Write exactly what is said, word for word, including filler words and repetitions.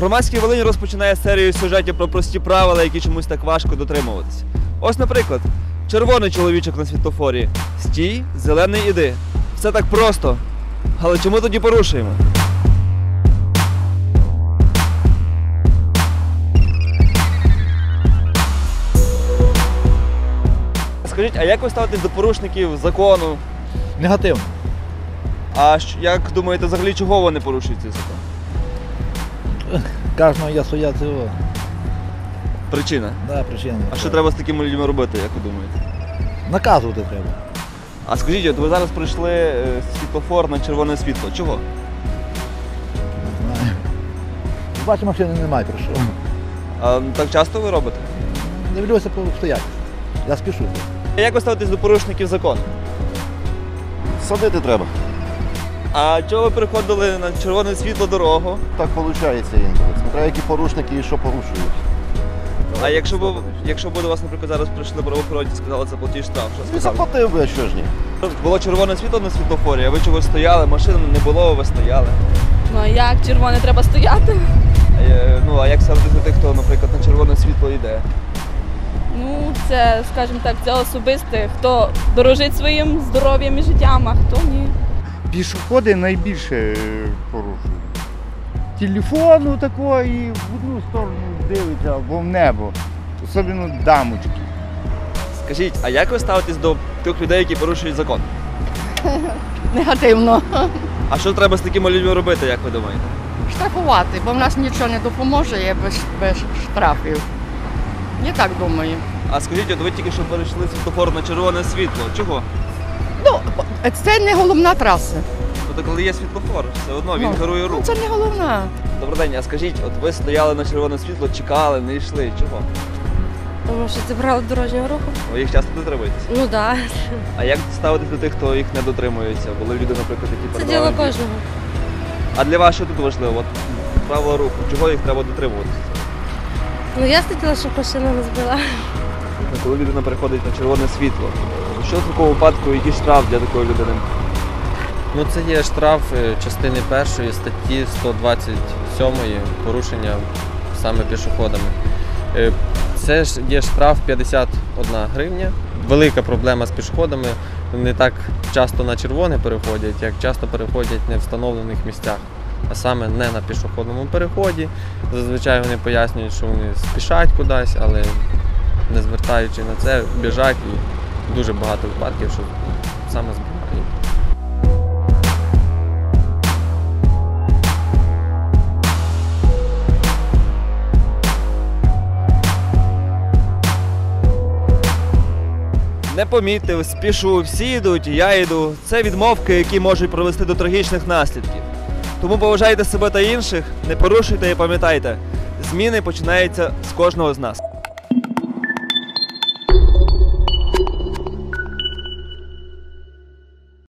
Громадський Волинь розпочинає серію сюжетів про прості правила, які чомусь так важко дотримуватися. Ось, наприклад, червоний чоловічок на світлофорі. Стій, зелений іди. Все так просто. Але чому тоді порушуємо? Скажіть, а як ви ставитесь до порушників закону? Негативно. А як думаєте, взагалі чого вони порушують цей закон? Кожного є своя цього. Причина? Да, причина. А що треба з такими людьми робити, як ви думаєте? Наказувати треба. А скажіть, от ви зараз прийшли е, світлофор на червоне світло. Чого? Не знаю. Бачу, машини немає, прийшов. А так часто ви робите? Дивлюся постояти. Я спішу. А як ви ставитесь до порушників закону? Садити треба. А чого ви переходили на червоне світло дорогу? Так виходить інколи. Смотря які порушники і що порушують. А якщо б якщо б до вас, наприклад, зараз прийшли правоохоронці і сказали, заплатіть штраф, що І сказали? заплатив би, а що ж ні. Було червоне світло на світлофорі, а ви чогось стояли, машин не було, ви стояли. Ну а як червоне треба стояти? А, е, ну, а як ставитись до тих, хто, наприклад, на червоне світло йде? Ну, це, скажімо так, це особисте, хто дорожить своїм здоров'ям і життям, а хто ні. Пішоходи найбільше е, порушують. Телефону такого і в одну сторону дивиться або в небо. Особливо дамочки. Скажіть, а як ви ставитесь до тих людей, які порушують закон? Негативно. А що треба з такими людьми робити, як ви думаєте? Штрафувати, бо в нас нічого не допоможе, є без, без штрафів. Я так думаю. А скажіть, от ви тільки що перейшли світлофор на червоне світло. Чого? Ну, це не головна траса. Тобто, коли є світлофор, все одно він Ну, керує ну, рух. це не головна. Добрий день, а скажіть, от ви стояли на червоне світло, чекали, не йшли. Чого? Тому що це правила дорожнього руху? Ви їх часто дотримуєтесь? Ну так. Да. А як ставитись до тих, хто їх не дотримується? Були люди, наприклад, які Це передавали діло бій. кожного. А для вас що тут важливо? От правила руху, чого їх треба дотримуватися? Ну я хотіла, щоб машина не збила. Коли людина переходить на червоне світло, що в такому випадку, який штраф для такої людини? Ну, це є штраф е, частини першої статті сто двадцять сьомої порушення саме пішоходами. Е, Це ж є штраф п'ятдесят одна гривня. Велика проблема з пішоходами. Не так часто на червоне переходять, як часто переходять не в встановлених місцях, а саме не на пішохідному переході. Зазвичай вони пояснюють, що вони спішать кудись, але не звертаючи на це, біжать, і дуже багато випадків, що саме збивають. Не помітив, спішу, всі йдуть, я йду. Це відмовки, які можуть привести до трагічних наслідків. Тому поважайте себе та інших, не порушуйте і пам'ятайте, зміни починаються з кожного з нас.